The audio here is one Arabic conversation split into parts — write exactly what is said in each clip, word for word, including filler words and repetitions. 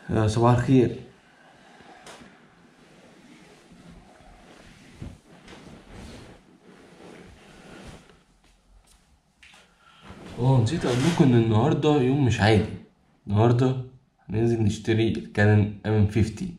آه، صباح الخير. اه نسيت اقول لكم ان النهارده يوم مش عادي. النهارده هننزل نشتري الكانون ام خمسين.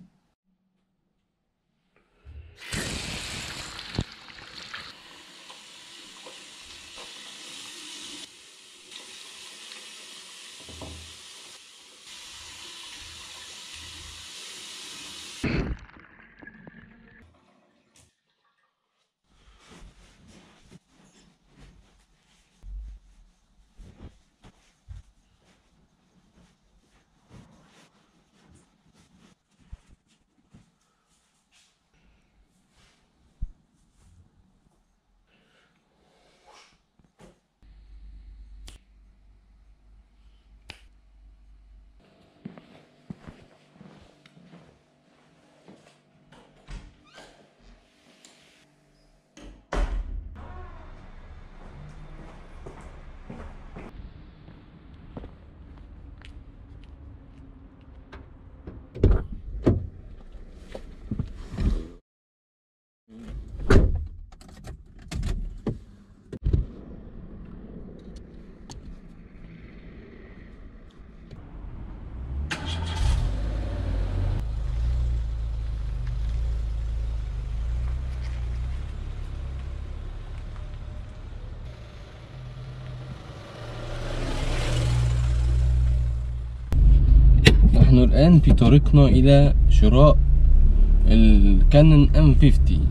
نحن الآن في طريقنا إلى شراء الكانون ام خمسين.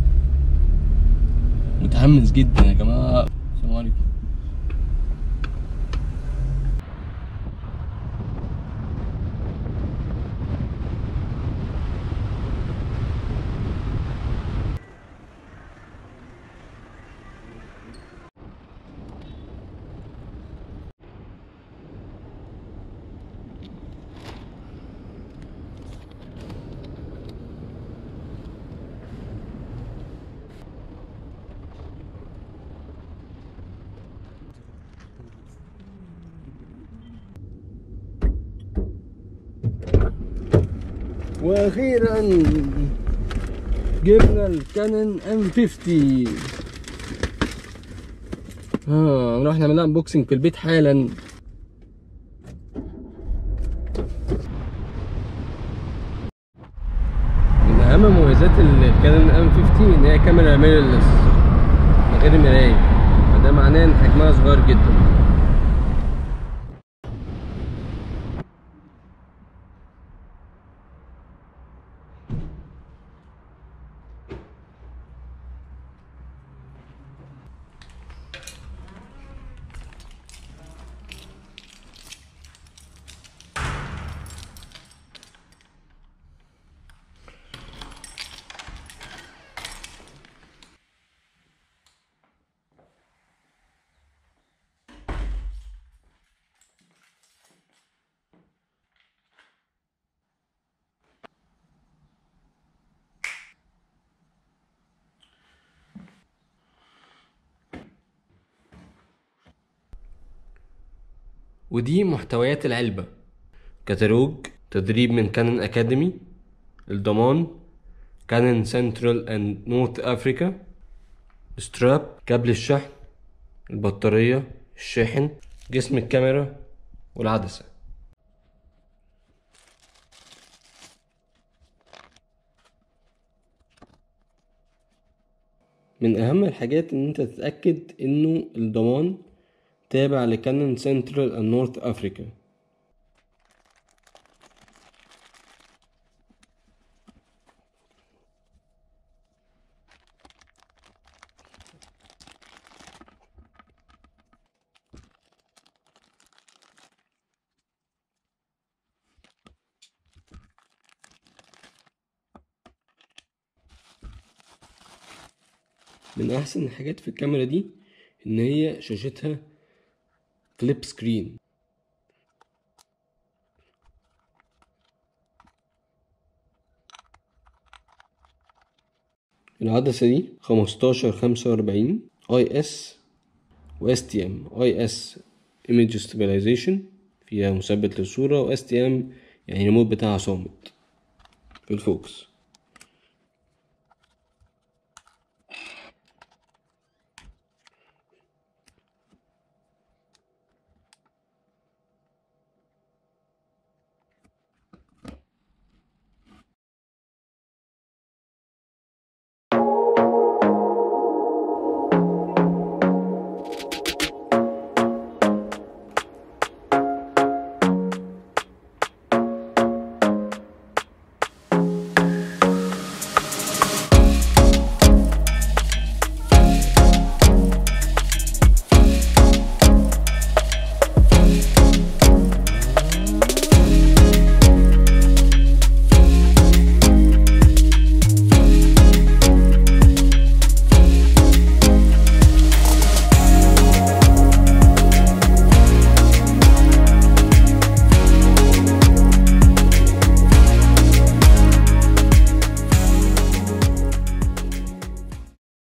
متحمس جدا يا جماعة. السلام عليكم. واخيرا جبنا الكانون ام خمسين. اه نروح نعملها انبوكسنج في البيت حالا. من اهم مميزات الكانون ام خمسين ان هي كاميرا ميرورلس من غير مرايه، فده معناه ان حجمها صغير جدا. ودي محتويات العلبة: كتالوج، تدريب من كانون اكاديمي، الضمان، كانون سنترال اند نورث افريكا، ستراب، كابل الشحن، البطارية، الشاحن، جسم الكاميرا، والعدسة. من اهم الحاجات ان انت تتأكد انه الضمان تابع لكانون سنترال اند نورث افريكا. من احسن الحاجات في الكاميرا دي ان هي شاشتها فليب سكرين. العدسة دي خمستاشر خمسة واربعين اي اس و اس تي ام. اي اس image stabilization فيها مثبت للصورة، و اس تي ام يعني الريموت بتاعها صامت في الفوكس.